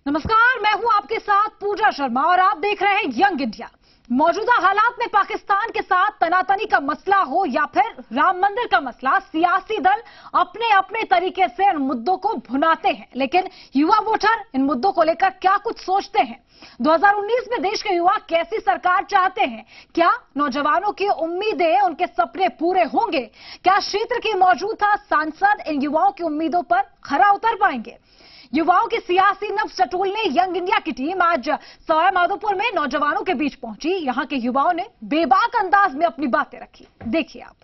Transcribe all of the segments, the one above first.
नमस्कार, मैं हूं आपके साथ पूजा शर्मा और आप देख रहे हैं यंग इंडिया। मौजूदा हालात में पाकिस्तान के साथ तनातनी का मसला हो या फिर राम मंदिर का मसला, सियासी दल अपने अपने तरीके से इन मुद्दों को भुनाते हैं, लेकिन युवा वोटर इन मुद्दों को लेकर क्या कुछ सोचते हैं? 2019 में देश के युवा कैसी सरकार चाहते हैं? क्या नौजवानों की उम्मीदें, उनके सपने पूरे होंगे? क्या क्षेत्र के मौजूदा सांसद इन युवाओं की उम्मीदों पर खरा उतर पाएंगे? युवाओं की सियासी नब्ज टटोलने यंग इंडिया की टीम आज सवाई माधोपुर में नौजवानों के बीच पहुंची। यहां के युवाओं ने बेबाक अंदाज में अपनी बातें रखी, देखिए आप।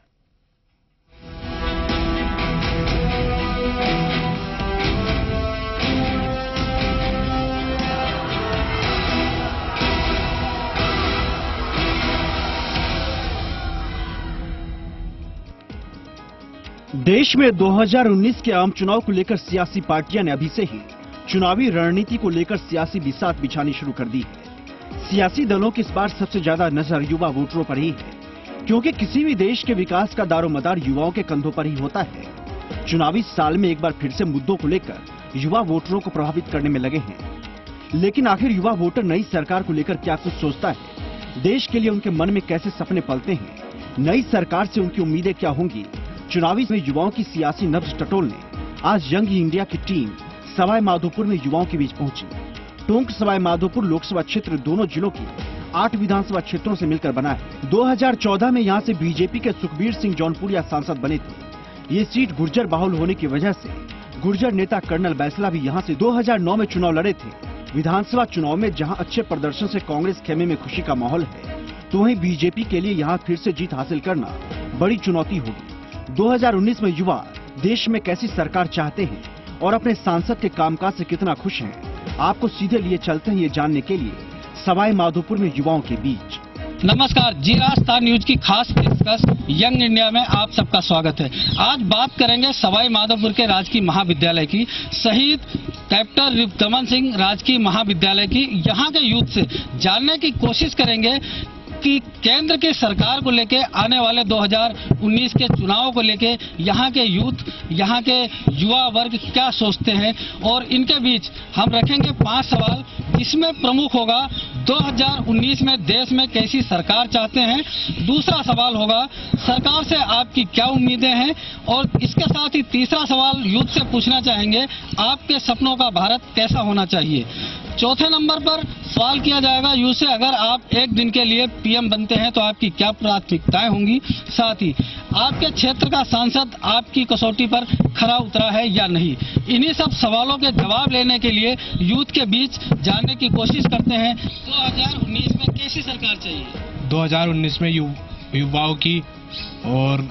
देश में 2019 के आम चुनाव को लेकर सियासी पार्टियां ने अभी से ही चुनावी रणनीति को लेकर सियासी बिसात बिछानी शुरू कर दी है। सियासी दलों की इस बार सबसे ज्यादा नजर युवा वोटरों पर ही है, क्योंकि किसी भी देश के विकास का दारोमदार युवाओं के कंधों पर ही होता है। चुनावी साल में एक बार फिर से मुद्दों को लेकर युवा वोटरों को प्रभावित करने में लगे हैं। लेकिन आखिर युवा वोटर नई सरकार को लेकर क्या कुछ सोचता है? देश के लिए उनके मन में कैसे सपने पलते हैं? नई सरकार से उनकी उम्मीदें क्या होंगी? चुनावी में युवाओं की सियासी नब्ज टटोलने आज यंग इंडिया की टीम सवाई माधोपुर में युवाओं के बीच पहुंची। टोंक सवाई माधोपुर लोकसभा क्षेत्र दोनों जिलों की 8 विधानसभा क्षेत्रों से मिलकर बना है। 2014 में यहां से बीजेपी के सुखबीर सिंह जौनपुरिया सांसद बने थे। ये सीट गुर्जर बाहुल होने की वजह से गुर्जर नेता कर्नल बैसला भी यहां से 2009 में चुनाव लड़े थे। विधानसभा चुनाव में जहां अच्छे प्रदर्शन से कांग्रेस खेमे में खुशी का माहौल है, तो वहीं बीजेपी के लिए यहां फिर से जीत हासिल करना बड़ी चुनौती होगी। 2019 में युवा देश में कैसी सरकार चाहते हैं और अपने सांसद के कामकाज से कितना खुश हैं, आपको सीधे लिए चलते हैं ये जानने के लिए सवाई माधोपुर में युवाओं के बीच। नमस्कार जी, राजस्थान न्यूज की खास पेशकश यंग इंडिया में आप सबका स्वागत है। आज बात करेंगे सवाई माधोपुर के राजकीय महाविद्यालय की, शहीद कैप्टन कमल सिंह राजकीय महाविद्यालय की। यहाँ के यूथ से जानने की कोशिश करेंगे कि केंद्र की सरकार को लेके आने वाले 2019 के चुनाव को लेके यहाँ के यूथ, यहाँ के युवा वर्ग क्या सोचते हैं, और इनके बीच हम रखेंगे 5 सवाल, जिसमें प्रमुख होगा 2019 में देश में कैसी सरकार चाहते हैं। दूसरा सवाल होगा सरकार से आपकी क्या उम्मीदें हैं, और इसके साथ ही तीसरा सवाल यूथ से पूछना चाहेंगे आपके सपनों का भारत कैसा होना चाहिए। चौथे नंबर पर सवाल किया जाएगा यूथ से, अगर आप एक दिन के लिए पीएम बनते हैं तो आपकी क्या प्राथमिकताएं होंगी। साथ ही आपके क्षेत्र का सांसद आपकी कसौटी पर खरा उतरा है या नहीं। इन्हीं सब सवालों के जवाब लेने के लिए यूथ के बीच जानने की कोशिश करते हैं 2019 में कैसी सरकार चाहिए। 2019 में युवाओं की और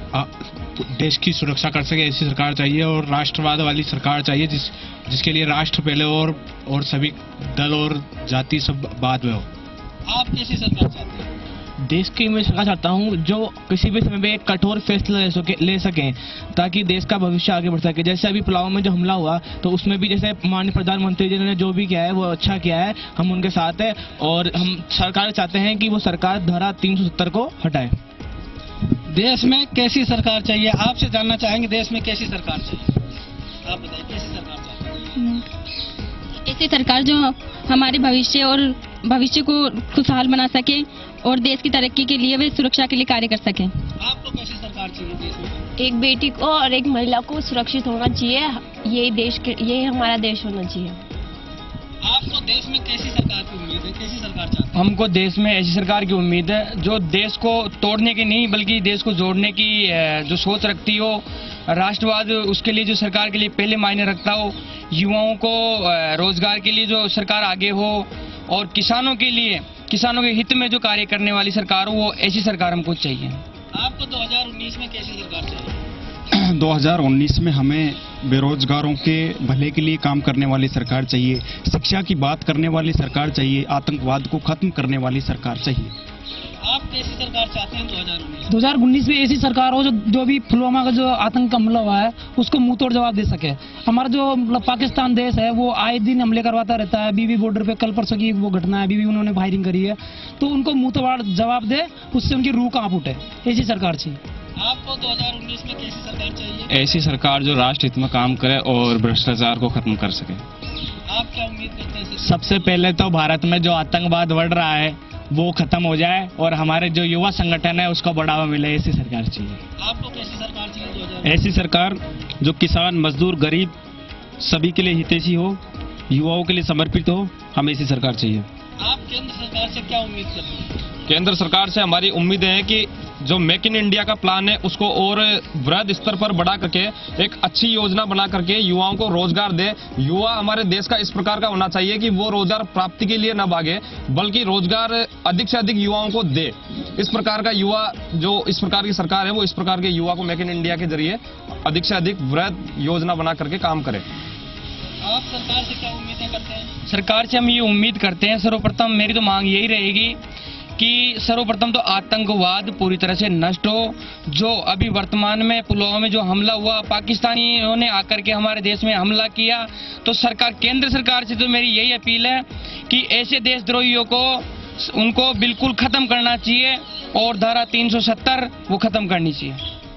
देश की सुरक्षा कर सके ऐसी सरकार चाहिए, और राष्ट्रवाद वाली सरकार चाहिए जिसके लिए राष्ट्र पहले और सभी दल और जाति सब बाद में हो। आप कैसी सरकार चाहते हैं? देश की मैं सरकार चाहता हूँ जो किसी भी समय में एक कठोर फैसला ले सकें, ताकि देश का भविष्य आगे बढ़ सके। जैसे अभी पुलवामा में जो हमला हुआ, तो उसमें भी जैसे माननीय प्रधानमंत्री जी ने जो भी किया है वो अच्छा किया है, हम उनके साथ है। और हम सरकार चाहते हैं कि वो सरकार धारा 370 को हटाए। देश में कैसी सरकार चाहिए, आपसे जानना चाहेंगे देश में कैसी सरकार चाहिए। आप बताइए कैसी सरकार चाहते हैं? ऐसी सरकार जो हमारे भविष्य को खुशहाल बना सके और देश की तरक्की के लिए वे सुरक्षा के लिए कार्य कर सके। आपको कैसी सरकार चाहिए देश में? एक बेटी को और एक महिला को सुरक्षित होना चाहिए, ये हमारा देश होना चाहिए। आपको देश में कैसी सरकार की उम्मीद है, कैसी सरकार चाहते हैं? हमको देश में ऐसी सरकार की उम्मीद है जो देश को तोड़ने की नहीं बल्कि देश को जोड़ने की जो सोच रखती हो। राष्ट्रवाद उसके लिए जो सरकार के लिए पहले मायने रखता हो, युवाओं को रोजगार के लिए जो सरकार आगे हो, और किसानों के लिए, किसानों के हित में जो कार्य करने वाली सरकार हो, वो ऐसी सरकार हमको चाहिए। आपको 2019 में कैसी सरकार चाहिए? 2019 में हमें बेरोजगारों के भले के लिए काम करने वाली सरकार चाहिए, शिक्षा की बात करने वाली सरकार चाहिए, आतंकवाद को खत्म करने वाली सरकार चाहिए। आप कैसी सरकार चाहते हैं 2019 में? ऐसी सरकार हो जो भी पुलवामा का जो आतंक का हमला हुआ है उसको मुंह तोड़ जवाब दे सके। हमारा जो पाकिस्तान देश है वो आए दिन हमले करवाता रहता है। अभी भी बॉर्डर पे कल परसों की वो घटना है, अभी भी उन्होंने फायरिंग करी है, तो उनको मुंह तोड़ जवाब दे, उससे उनकी रूह कांप उठे। ऐसी सरकार चाहिए। आपको 2019 में कैसी सरकार चाहिए? ऐसी सरकार जो राष्ट्र हित में काम करे और भ्रष्टाचार को खत्म कर सके। आप क्या उम्मीद करते हैं? सबसे पहले तो भारत में जो आतंकवाद बढ़ रहा है वो खत्म हो जाए और हमारे जो युवा संगठन है उसको बढ़ावा मिले, ऐसी सरकार चाहिए। आपको कैसी सरकार चाहिए 2000? ऐसी सरकार जो किसान, मजदूर, गरीब सभी के लिए हितैषी हो, युवाओं के लिए समर्पित हो, हमें ऐसी सरकार चाहिए। आप केंद्र सरकार से क्या उम्मीद करते हैं? केंद्र सरकार से हमारी उम्मीदें हैं कि जो मेक इन इंडिया का प्लान है उसको और वृहद स्तर पर बढ़ा करके एक अच्छी योजना बना करके युवाओं को रोजगार दे। युवा हमारे देश का इस प्रकार का होना चाहिए कि वो रोजगार प्राप्ति के लिए न भागे, बल्कि रोजगार अधिक से अधिक युवाओं को दे। इस प्रकार का युवा, जो इस प्रकार की सरकार है, वो इस प्रकार के युवा को मेक इन इंडिया के जरिए अधिक से अधिक वृहद योजना बना करके काम करे। आप सरकार से क्या उम्मीदें करते हैं? सरकार से हम ये उम्मीद करते हैं, सर्वप्रथम मेरी तो मांग यही रहेगी कि सर्वप्रथम तो आतंकवाद पूरी तरह से नष्ट हो। जो अभी वर्तमान में पुलवामा में जो हमला हुआ, पाकिस्तानियों ने आकर के हमारे देश में हमला किया, तो सरकार, केंद्र सरकार से तो मेरी यही अपील है कि ऐसे देशद्रोहियों को उनको बिल्कुल खत्म करना चाहिए और धारा 370 वो खत्म करनी चाहिए।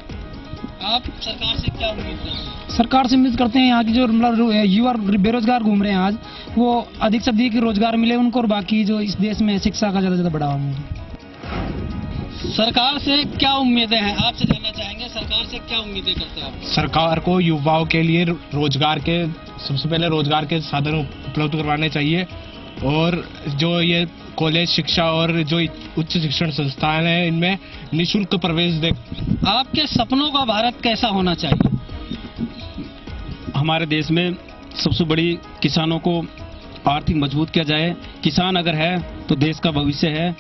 आप सरकार से क्या उम्मीद करते हैं? सरकार से उम्मीद करते हैं यहाँ की जो युवा बेरोजगार घूम रहे हैं आज, वो अधिक से अधिक रोजगार मिले उनको, और बाकी जो इस देश में शिक्षा का ज्यादा बढ़ावा मिले। सरकार से क्या उम्मीदें हैं? आपसे जानना चाहेंगे, सरकार से क्या उम्मीदें करते हैं आप? सरकार को युवाओं के लिए रोजगार के, सबसे पहले रोजगार के साधन उपलब्ध करवाने चाहिए, और जो ये कॉलेज शिक्षा और जो उच्च शिक्षण संस्थान है इनमें निःशुल्क प्रवेश दे। आपके सपनों का भारत कैसा होना चाहिए? हमारे देश में सबसे बड़ी किसानों को आर्थिक मजबूत किया जाए। किसान अगर है तो देश का भविष्य है।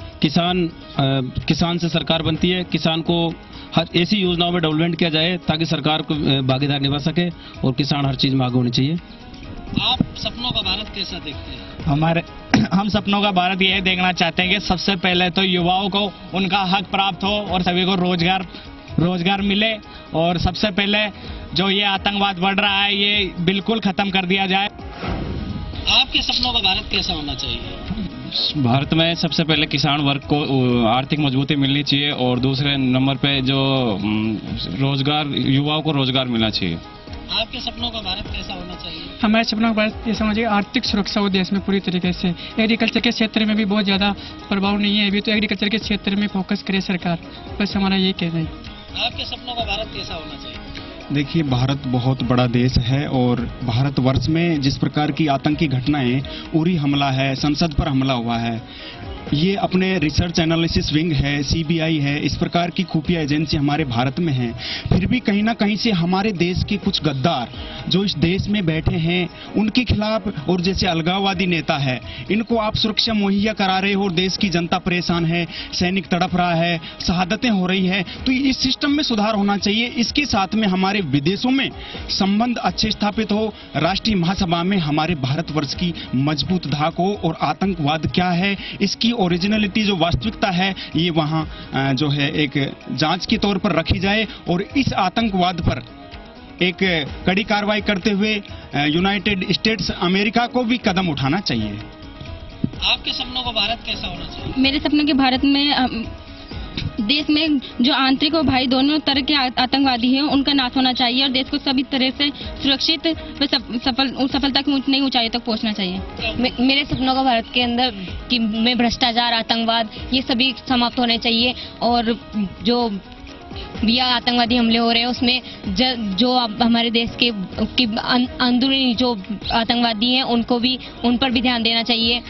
किसान से सरकार बनती है। किसान को हर ऐसी योजनाओं में डेवलपमेंट किया जाए ताकि सरकार को भागीदार निभा सके और किसान हर चीज में आगे होनी चाहिए। आप सपनों का भारत कैसा देखते हैं? हम सपनों का भारत यह देखना चाहते हैं कि सबसे पहले तो युवाओं को उनका हक प्राप्त हो और सभी को रोजगार मिले, और सबसे पहले जो ये आतंकवाद बढ़ रहा है ये बिल्कुल खत्म कर दिया जाए। आपके सपनों का भारत कैसा होना चाहिए? भारत में सबसे पहले किसान वर्ग को आर्थिक मजबूती मिलनी चाहिए, और दूसरे नंबर पे जो रोजगार, युवाओं को रोजगार मिलना चाहिए। आपके सपनों का भारत कैसा होना चाहिए? हमारे सपनों का भारत ऐसा होना चाहिए, आर्थिक सुरक्षा हो देश में पूरी तरीके से। एग्रीकल्चर के क्षेत्र में भी बहुत ज़्यादा प्रभाव नहीं है अभी, तो एग्रीकल्चर के क्षेत्र में फोकस करे सरकार, बस हमारा यही कहना है। आपके सपनों का भारत कैसा होना चाहिए? देखिए, भारत बहुत बड़ा देश है, और भारतवर्ष में जिस प्रकार की आतंकी घटनाएं, उरी हमला है, संसद पर हमला हुआ है, ये अपने रिसर्च एनालिसिस विंग है, सीबीआई है, इस प्रकार की खुफिया एजेंसी हमारे भारत में है। फिर भी कहीं ना कहीं से हमारे देश के कुछ गद्दार जो इस देश में बैठे हैं उनके खिलाफ, और जैसे अलगाववादी नेता है, इनको आप सुरक्षा मुहैया करा रहे हो और देश की जनता परेशान है, सैनिक तड़प रहा है, शहादतें हो रही है। तो इस सिस्टम में सुधार होना चाहिए। इसके साथ में हमारे विदेशों में संबंध अच्छे स्थापित हो, राष्ट्रीय महासभा में हमारे भारतवर्ष की मजबूत धाक हो, और आतंकवाद क्या है, इसकी ओरिजिनलिटी, जो वास्तविकता है, ये वहाँ जो है एक जांच के तौर पर रखी जाए, और इस आतंकवाद पर एक कड़ी कार्रवाई करते हुए यूनाइटेड स्टेट्स अमेरिका को भी कदम उठाना चाहिए। आपके सपनों का भारत कैसा होना चाहिए? मेरे सपनों के भारत में देश में जो आंतरिक और बाहरी दोनों तरह के आतंकवादी हैं उनका नाश होना चाहिए, और देश को सभी तरह से सुरक्षित व सफलता की नई ऊंचाई तक पहुंचना चाहिए। मेरे सपनों का भारत के अंदर कि में भ्रष्टाचार, आतंकवाद, ये सभी समाप्त होने चाहिए, और जो भी आतंकवादी हमले हो रहे हैं उसमें जो हमारे देश के अंदरूनी जो आतंकवादी हैं उन पर भी ध्यान देना चाहिए।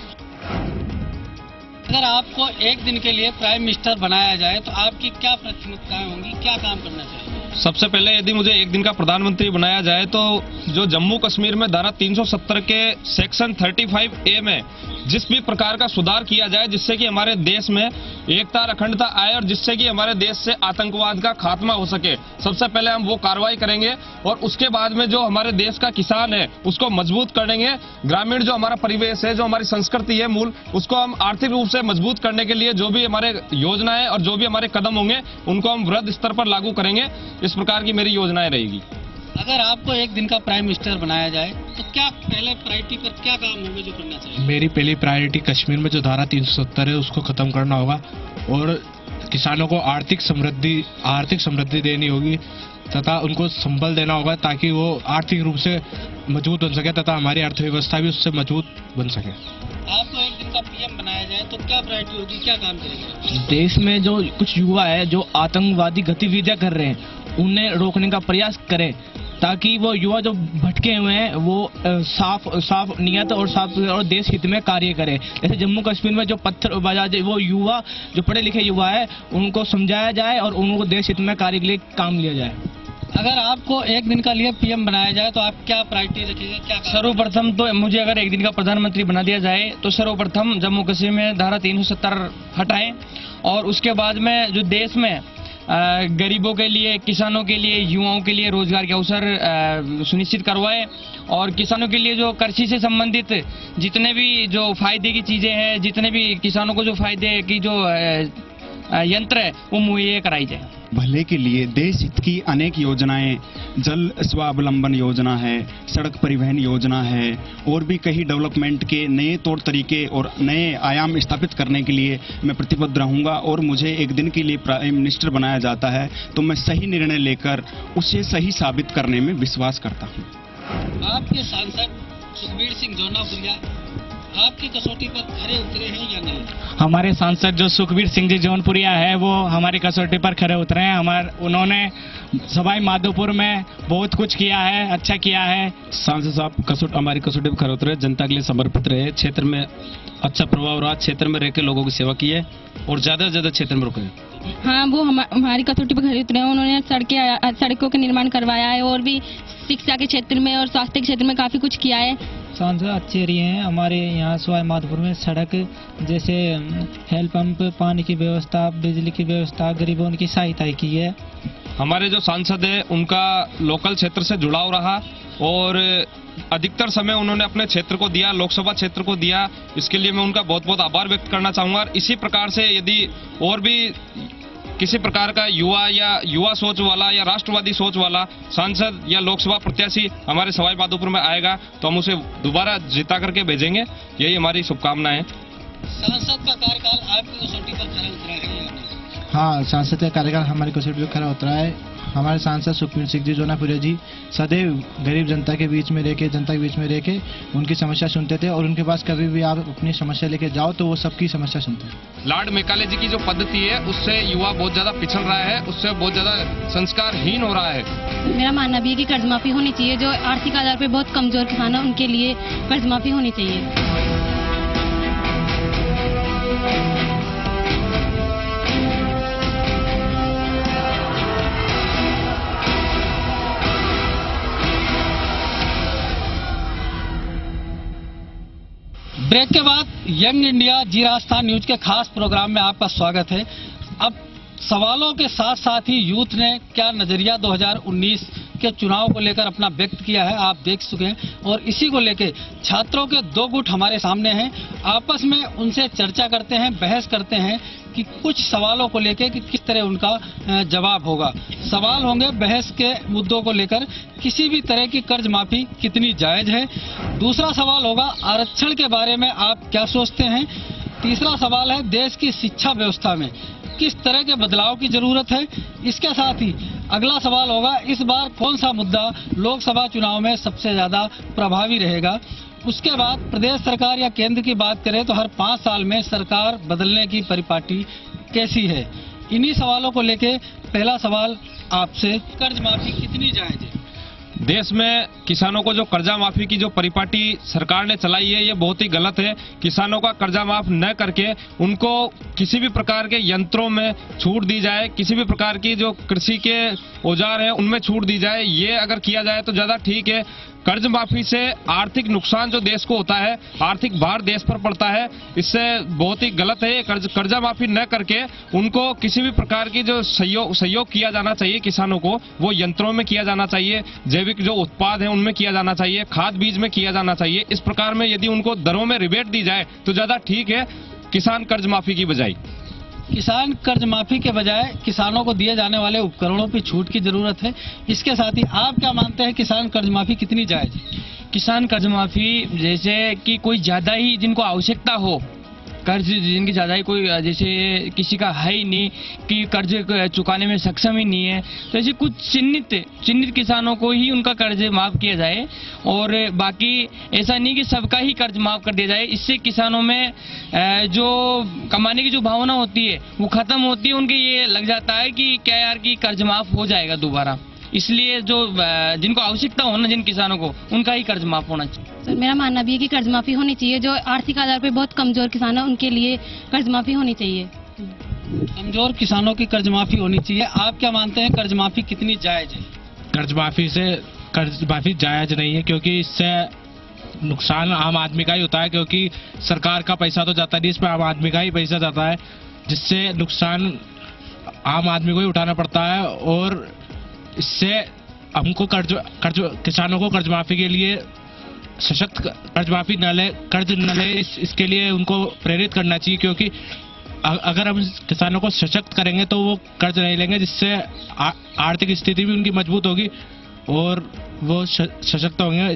अगर आपको एक दिन के लिए प्राइम मिनिस्टर बनाया जाए तो आपकी क्या प्राथमिकताएं होंगी, क्या काम करना चाहिए? सबसे पहले यदि मुझे एक दिन का प्रधानमंत्री बनाया जाए तो जो जम्मू कश्मीर में धारा 370 के सेक्शन 35A में जिस भी प्रकार का सुधार किया जाए, जिससे कि हमारे देश में एकता और अखंडता आए, और जिससे कि हमारे देश से आतंकवाद का खात्मा हो सके, सबसे पहले हम वो कार्रवाई करेंगे। और उसके बाद में जो हमारे देश का किसान है उसको मजबूत करेंगे। ग्रामीण जो हमारा परिवेश है, जो हमारी संस्कृति है मूल, उसको हम आर्थिक रूप से मजबूत करने के लिए जो भी हमारे योजनाएं और जो भी हमारे कदम होंगे उनको हम वृहद स्तर पर लागू करेंगे। इस प्रकार की मेरी योजनाएं रहेगी। अगर आपको एक दिन का प्राइम मिनिस्टर बनाया जाए तो क्या पहले प्रायोरिटी पर क्या काम होंगे जो करना चाहिए? मेरी पहली प्रायोरिटी कश्मीर में जो धारा 370 है उसको खत्म करना होगा, और किसानों को आर्थिक समृद्धि देनी होगी, तथा उनको संबल देना होगा ताकि वो आर्थिक रूप से मजबूत बन सके तथा हमारी अर्थव्यवस्था भी उससे मजबूत बन सके। आपको एक दिन का पीएम बनाया जाए तो क्या प्रायोरिटी होगी, क्या काम करेंगे? देश में जो कुछ युवा है जो आतंकवादी गतिविधियां कर रहे हैं उन्हें रोकने का प्रयास करें ताकि वो युवा जो भटके हुए हैं वो साफ नियत और देश हित में कार्य करें। जैसे जम्मू कश्मीर में जो पत्थरबाज वो युवा जो पढ़े लिखे युवा है उनको समझाया जाए और उनको देश हित में कार्य के लिए काम लिया जाए। अगर आपको एक दिन का लिए पीएम बनाया जाए तो आप क्या प्रायोरिटी रखेंगे, क्या? सर्वप्रथम तो मुझे अगर एक दिन का प्रधानमंत्री बना दिया जाए तो सर्वप्रथम जम्मू कश्मीर में धारा 370 हटाएं और उसके बाद में जो देश में गरीबों के लिए, किसानों के लिए, युवाओं के लिए रोजगार के अवसर सुनिश्चित करवाएं और किसानों के लिए जो कृषि से संबंधित जितने भी जो फायदे की चीजें हैं, जितने भी किसानों को जो फायदे की जो यंत्र है वो मुहैया कराई जाए। भले के लिए देश हित की अनेक योजनाएं, जल स्वावलंबन योजना है, सड़क परिवहन योजना है और भी कई डेवलपमेंट के नए तौर तरीके और नए आयाम स्थापित करने के लिए मैं प्रतिबद्ध रहूंगा। और मुझे एक दिन के लिए प्राइम मिनिस्टर बनाया जाता है तो मैं सही निर्णय लेकर उसे सही साबित करने में विश्वास करता हूं। आपके सांसद सुखबीर सिंह जौनपुरिया आपकी कसौटी पर खरे उतरे हैं या नहीं? हमारे सांसद जो सुखबीर सिंह जी जौनपुरिया है वो हमारी कसौटी पर खरे उतरे हैं। उन्होंने सवाई माधोपुर में बहुत कुछ किया है, अच्छा किया है। सांसद साहब हमारी कसौटी पर खरे उतरे, जनता के लिए समर्पित रहे, क्षेत्र में अच्छा प्रभाव रहा, क्षेत्र में रह के लोगों की सेवा की है और ज्यादा से ज्यादा क्षेत्र में रुके। हाँ, वो हमारी कसौटी पर खरे उतरे हैं। उन्होंने सड़कों का निर्माण करवाया है और भी शिक्षा के क्षेत्र में और स्वास्थ्य के क्षेत्र में काफी कुछ किया है। सांसद अच्छे रहे हैं। हमारे यहाँ सवाई माधोपुर में सड़क जैसे हेल्थ पंप, पानी की व्यवस्था, बिजली की व्यवस्था, गरीबों की सहायता की है। हमारे जो सांसद है उनका लोकल क्षेत्र से जुड़ाव रहा और अधिकतर समय उन्होंने अपने क्षेत्र को दिया, लोकसभा क्षेत्र को दिया। इसके लिए मैं उनका बहुत बहुत आभार व्यक्त करना चाहूँगा। और इसी प्रकार से यदि और भी किसी प्रकार का युवा सोच वाला या राष्ट्रवादी सोच वाला सांसद या लोकसभा प्रत्याशी हमारे सवाई माधोपुर में आएगा तो हम उसे दोबारा जिता करके भेजेंगे। यही हमारी शुभकामनाएं हैं। सांसद का कार्यकाल आपकी कसौटी पर खरा उतरा है या नहीं? हाँ, सांसद का कार्यकाल हमारी कसौटी पर खरा उतरा है। हमारे सांसद सुखबीर सिंह जी जौनपुरिया जी सदैव गरीब जनता के बीच में रह के उनकी समस्या सुनते थे और उनके पास कभी भी आप अपनी समस्या लेके जाओ तो वो सबकी समस्या सुनते हैं। लॉर्ड मेकाले जी की जो पद्धति है उससे युवा बहुत ज्यादा पिछड़ रहा है, उससे बहुत ज्यादा संस्कारहीन हो रहा है। मेरा मानना भी है कि कर्ज माफी होनी चाहिए। जो आर्थिक आधार पर बहुत कमजोर किसान है उनके लिए कर्ज माफी होनी चाहिए। ब्रेक के बाद Young India Zee Rajasthan news के खास प्रोग्राम में आपका स्वागत है। अब सवालों के साथ साथ ही यूथ ने क्या नजरिया 2019 के चुनाव को लेकर अपना व्यक्त किया है आप देख चुके हैं और इसी को लेकर छात्रों के दो गुट हमारे सामने हैं। आपस में उनसे चर्चा करते हैं, बहस करते हैं कि कुछ सवालों को लेकर कि किस तरह उनका जवाब होगा। सवाल होंगे बहस के मुद्दों को लेकर, किसी भी तरह की कर्ज माफी कितनी जायज है। दूसरा सवाल होगा आरक्षण के बारे में आप क्या सोचते हैं। तीसरा सवाल है देश की शिक्षा व्यवस्था में किस तरह के बदलाव की जरूरत है। इसके साथ ही अगला सवाल होगा इस बार कौन सा मुद्दा लोकसभा चुनाव में सबसे ज्यादा प्रभावी रहेगा। उसके बाद प्रदेश सरकार या केंद्र की बात करें तो हर 5 साल में सरकार बदलने की परिपाटी कैसी है। इन्हीं सवालों को लेके पहला सवाल आपसे, कर्ज माफी कितनी जायज है? देश में किसानों को जो कर्जा माफी की जो परिपाटी सरकार ने चलाई है ये बहुत ही गलत है। किसानों का कर्जा माफ न करके उनको किसी भी प्रकार के यंत्रों में छूट दी जाए, किसी भी प्रकार की जो कृषि के औजार हैं उनमें छूट दी जाए। ये अगर किया जाए तो ज्यादा ठीक है। कर्ज माफी से आर्थिक नुकसान जो देश को होता है, आर्थिक भार देश पर पड़ता है, इससे बहुत ही गलत है। कर्जा माफी न करके उनको किसी भी प्रकार की जो सहयोग किया जाना चाहिए किसानों को, वो यंत्रों में किया जाना चाहिए, जैविक जो उत्पाद है उनमें किया जाना चाहिए, खाद बीज में किया जाना चाहिए। इस प्रकार में यदि उनको दरों में रिबेट दी जाए तो ज्यादा ठीक है किसान कर्ज माफी की बजाय। किसान कर्ज माफी के बजाय किसानों को दिए जाने वाले उपकरणों पर छूट की जरूरत है। इसके साथ ही आप क्या मानते हैं किसान कर्ज माफी कितनी जायज है? किसान कर्ज माफी जैसे कि कोई ज्यादा ही जिनको आवश्यकता हो कर्ज जिनकी ज़्यादा ही कोई जैसे किसी का है ही नहीं कि कर्ज चुकाने में सक्षम ही नहीं है, तो ऐसे कुछ चिन्हित किसानों को ही उनका कर्ज माफ़ किया जाए और बाकी ऐसा नहीं कि सबका ही कर्ज माफ़ कर दिया जाए। इससे किसानों में जो कमाने की जो भावना होती है वो ख़त्म होती है, उनके ये लग जाता है कि क्या यार कि कर्ज माफ़ हो जाएगा दोबारा। इसलिए जो जिनको आवश्यकता हो ना, जिन किसानों को, उनका ही कर्ज माफ होना चाहिए। सर मेरा मानना भी है कि कर्ज माफी होनी चाहिए। जो आर्थिक आधार पर बहुत कमजोर किसान है उनके लिए कर्ज माफी होनी चाहिए। कमजोर किसानों की कर्ज माफी होनी चाहिए। आप क्या मानते हैं, कर्ज माफी कितनी जायज है? कर्ज माफी जायज नहीं है, क्योंकि इससे नुकसान आम आदमी का ही होता है, क्योंकि सरकार का पैसा तो जाता नहीं, इसमें आम आदमी का ही पैसा जाता है, जिससे नुकसान आम आदमी को ही उठाना पड़ता है। और इससे हमको किसानों को कर्ज माफी के लिए सशक्त कर्ज न ले इसके लिए उनको प्रेरित करना चाहिए, क्योंकि अगर हम किसानों को सशक्त करेंगे तो वो कर्ज नहीं लेंगे, जिससे आर्थिक स्थिति भी उनकी मजबूत होगी और वो सशक्त होंगे।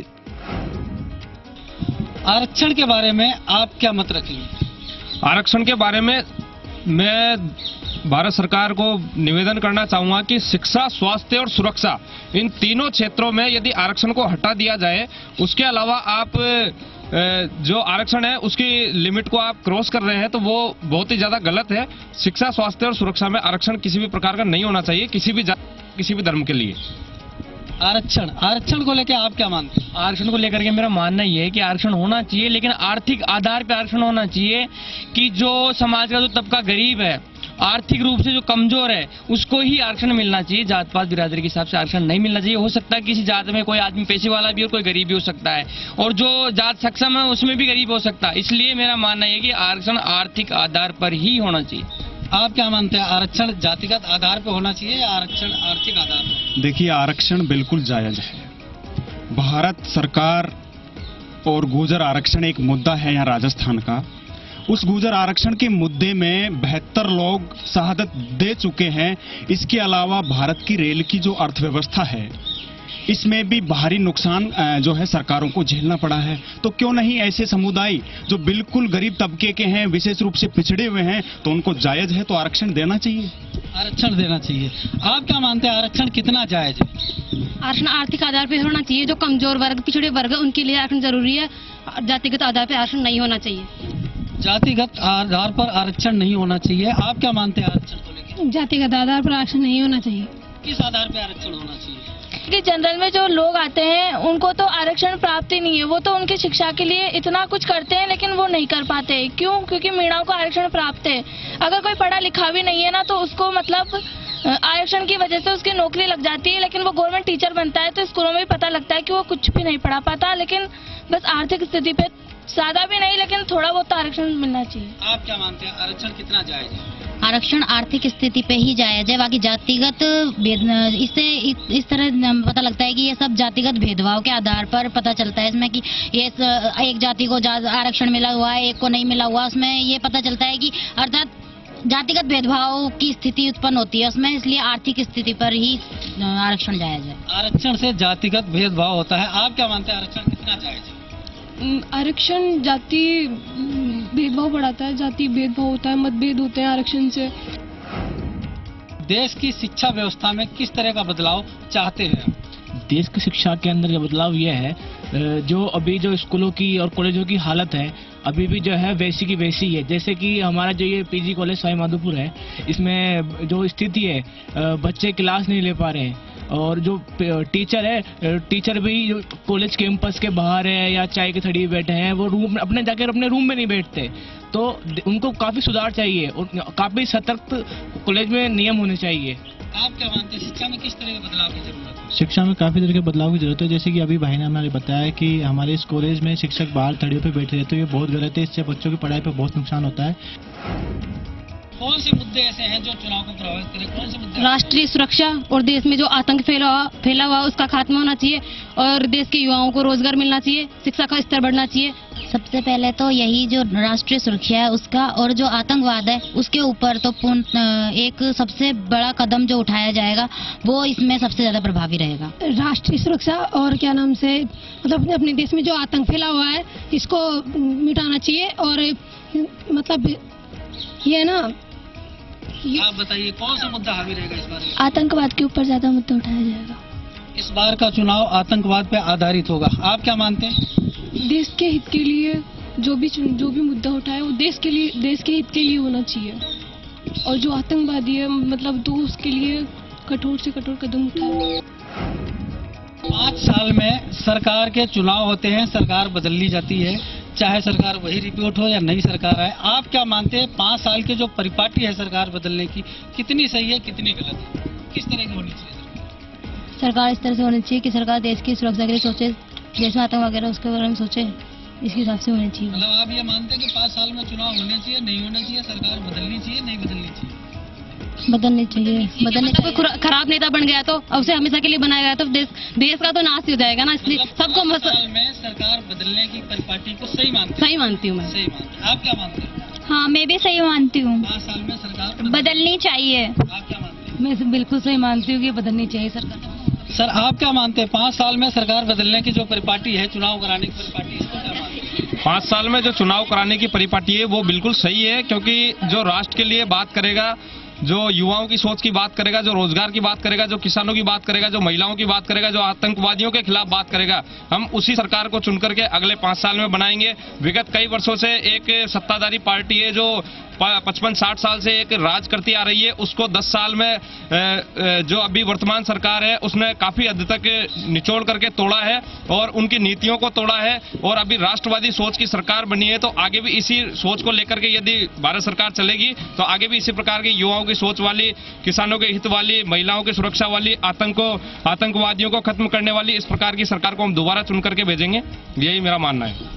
आरक्षण के बारे में आप क्या मत रखेंगे? आरक्षण के बारे में मैं भारत सरकार को निवेदन करना चाहूंगा कि शिक्षा, स्वास्थ्य और सुरक्षा, इन तीनों क्षेत्रों में यदि आरक्षण को हटा दिया जाए, उसके अलावा आप जो आरक्षण है उसकी लिमिट को आप क्रॉस कर रहे हैं, तो वो बहुत ही ज्यादा गलत है। शिक्षा, स्वास्थ्य और सुरक्षा में आरक्षण किसी भी प्रकार का नहीं होना चाहिए, किसी भी धर्म के लिए। आरक्षण को लेकर आप क्या मानते हैं? आरक्षण को लेकर के मेरा मानना ये है कि आरक्षण होना चाहिए, लेकिन आर्थिक आधार पर आरक्षण होना चाहिए कि जो समाज का जो तबका गरीब है, आर्थिक रूप से जो कमजोर है, उसको ही आरक्षण मिलना चाहिए। जात पात बिरादरी के हिसाब से आरक्षण नहीं मिलना चाहिए। हो सकता है किसी जात में कोई आदमी पैसे वाला भी और कोई गरीब भी हो सकता है, और जो जात सक्षम है उसमें भी गरीब हो सकता है। इसलिए मेरा मानना है कि आरक्षण आर्थिक आधार पर ही होना चाहिए। आप क्या मानते हैं, आरक्षण जातिगत आधार पर होना चाहिए या आरक्षण आर्थिक आधार पर? देखिए, आरक्षण बिल्कुल जायज है। भारत सरकार और गुर्जर आरक्षण एक मुद्दा है यहाँ राजस्थान का। उस गुर्जर आरक्षण के मुद्दे में 72 लोग शहादत दे चुके हैं। इसके अलावा भारत की रेल की जो अर्थव्यवस्था है, इसमें भी भारी नुकसान जो है सरकारों को झेलना पड़ा है। तो क्यों नहीं ऐसे समुदाय जो बिल्कुल गरीब तबके के हैं, विशेष रूप से पिछड़े हुए हैं, तो उनको जायज है तो आरक्षण देना चाहिए। आरक्षण देना चाहिए। आप क्या मानते हैं, आरक्षण कितना जायज है? आरक्षण आर्थिक आधार पर होना चाहिए। जो कमजोर वर्ग, पिछड़े वर्ग, उनके लिए आरक्षण जरूरी है। जातिगत आधार पर आरक्षण नहीं होना चाहिए। जातिगत आधार पर आरक्षण नहीं होना चाहिए। आप क्या मानते हैं आरक्षण को लेकर? जातिगत आधार पर आरक्षण नहीं होना चाहिए। किस आधार पर आरक्षण होना चाहिए? कि जनरल में जो लोग आते हैं उनको तो आरक्षण प्राप्त ही नहीं है। वो तो उनकी शिक्षा के लिए इतना कुछ करते हैं, लेकिन वो नहीं कर पाते। क्यों? क्योंकि महिलाओं को आरक्षण प्राप्त है। अगर कोई पढ़ा लिखा भी नहीं है ना, तो उसको मतलब आरक्षण की वजह से उसकी नौकरी लग जाती है, लेकिन वो गवर्नमेंट टीचर बनता है तो स्कूलों में भी पता लगता है कि वो कुछ भी नहीं पढ़ा पाता। लेकिन बस आर्थिक स्थिति पे ज्यादा भी नहीं, लेकिन थोड़ा बहुत तो आरक्षण मिलना चाहिए। आप क्या मानते हैं, आरक्षण कितना जायज है? आरक्षण आर्थिक स्थिति पे ही जायज है। बाकी जातिगत इससे इस तरह पता लगता है कि ये सब जातिगत भेदभाव के आधार पर पता चलता है इसमें कि ये एक जाति को आरक्षण मिला हुआ है, एक को नहीं मिला हुआ। उसमें ये पता चलता है कि अर्थात जातिगत भेदभाव की स्थिति उत्पन्न होती है उसमें, इसलिए आर्थिक स्थिति पर ही आरक्षण जायज है। आरक्षण से जातिगत भेदभाव होता है। आप क्या मानते हैं, आरक्षण कितना जायज है? आरक्षण जाति भेदभाव बढ़ाता है, जाति भेदभाव होता है, मतभेद होते हैं आरक्षण से। देश की शिक्षा व्यवस्था में किस तरह का बदलाव चाहते हैं? देश की शिक्षा के अंदर बदलाव यह है, जो अभी जो स्कूलों की और कॉलेजों की हालत है अभी भी जो है वैसी की वैसी है। जैसे कि हमारा जो ये पीजी कॉलेज सवाई माधोपुर है, इसमें जो स्थिति है, बच्चे क्लास नहीं ले पा रहे हैं, और जो टीचर है, टीचर भी कॉलेज कैंपस के बाहर है या चाय के थड़ी बैठे हैं, वो रूम अपने जाकर अपने रूम में नहीं बैठते। तो उनको काफी सुधार चाहिए और काफी सतर्क कॉलेज में नियम होने चाहिए। आप क्या मानते हैं, शिक्षा में किस तरह के बदलाव की जरूरत है? शिक्षा में काफी तरह के बदलाव की जरूरत है। जैसे कि अभी भाई ने हमारे बताया कि हमारे इस कॉलेज में शिक्षक बाहर थड़ियों पे बैठे रहते हैं, ये बहुत गलत है। इससे बच्चों की पढ़ाई पे बहुत नुकसान होता है। कौन से मुद्दे ऐसे हैं जो चुनाव को प्रभावित करें? कौन से मुद्दे? राष्ट्रीय सुरक्षा और देश में जो आतंक फैला हुआ उसका खात्मा होना चाहिए, और देश के युवाओं को रोजगार मिलना चाहिए, शिक्षा का स्तर बढ़ना चाहिए। सबसे पहले तो यही जो राष्ट्रीय सुरक्षा है उसका, और जो आतंकवाद है उसके ऊपर तो एक सबसे बड़ा कदम जो उठाया जाएगा वो इसमें सबसे ज्यादा प्रभावी रहेगा। राष्ट्रीय सुरक्षा और क्या नाम से मतलब अपने देश में जो आतंक फैला हुआ है इसको मिटाना चाहिए, और मतलब ये ना, आप बताइए कौन सा मुद्दा हावी रहेगा इस बार? आतंकवाद के ऊपर ज्यादा मुद्दा उठाया जाएगा। इस बार का चुनाव आतंकवाद पे आधारित होगा, आप क्या मानते हैं? देश के हित के लिए जो भी मुद्दा उठाए वो देश के हित के लिए होना चाहिए, और जो आतंकवादी है मतलब तो उसके लिए कठोर से कठोर कदम उठाए। 5 साल में सरकार के चुनाव होते हैं, सरकार बदल ली जाती है, चाहे सरकार वही रिपीट हो या नई सरकार आए। आप क्या मानते हैं 5 साल के जो परिपाटी है सरकार बदलने की, कितनी सही है कितनी गलत है, किस तरह की होनी चाहिए? सरकार इस तरह से होनी चाहिए कि सरकार देश की सुरक्षा के लिए सोचे, देश में आतंक वगैरह उसके बारे में सोचे, इसके हिसाब से होनी चाहिए। मतलब आप ये मानते हैं कि 5 साल में चुनाव होने चाहिए, नहीं होने चाहिए, सरकार बदलनी चाहिए, नहीं बदलनी चाहिए? बदलनी चाहिए। मतलब कोई खराब नेता बन गया तो उसे हमेशा के लिए बनाया गया तो देश का तो नाश हो जाएगा ना, इसलिए सबको 5 साल में सरकार बदलने की परिपाटी को सही मानती हूँ? सही मानती हूँ मैं। सही मानती हूँ। आप क्या मानते हैं? हाँ, मैं भी सही मानती हूँ। 5 साल में सरकार बदलनी चाहिए। आप क्या मानते हैं? मैं बिल्कुल सही मानती हूँ कि बदलनी चाहिए सरकार। सर आप क्या मानते हैं 5 साल में सरकार बदलने की जो परिपाटी है, चुनाव कराने की परिपाटी, इसको क्या मानते हैं? 5 साल में जो चुनाव कराने की परिपाटी है वो बिल्कुल सही है, क्योंकि जो राष्ट्र के लिए बात करेगा, जो युवाओं की सोच की बात करेगा, जो रोजगार की बात करेगा, जो किसानों की बात करेगा, जो महिलाओं की बात करेगा, जो आतंकवादियों के खिलाफ बात करेगा, हम उसी सरकार को चुन करके अगले 5 साल में बनाएंगे। विगत कई वर्षों से एक सत्ताधारी पार्टी है जो 55-60 साल से एक राज करती आ रही है, उसको 10 साल में जो अभी वर्तमान सरकार है उसने काफी हद तक निचोड़ करके तोड़ा है और उनकी नीतियों को तोड़ा है। और अभी राष्ट्रवादी सोच की सरकार बनी है, तो आगे भी इसी सोच को लेकर के यदि भारत सरकार चलेगी तो आगे भी इसी प्रकार की युवाओं की सोच वाली, किसानों के हित वाली, महिलाओं की सुरक्षा वाली, आतंकवादियों को खत्म करने वाली इस प्रकार की सरकार को हम दोबारा चुन करके भेजेंगे, यही मेरा मानना है।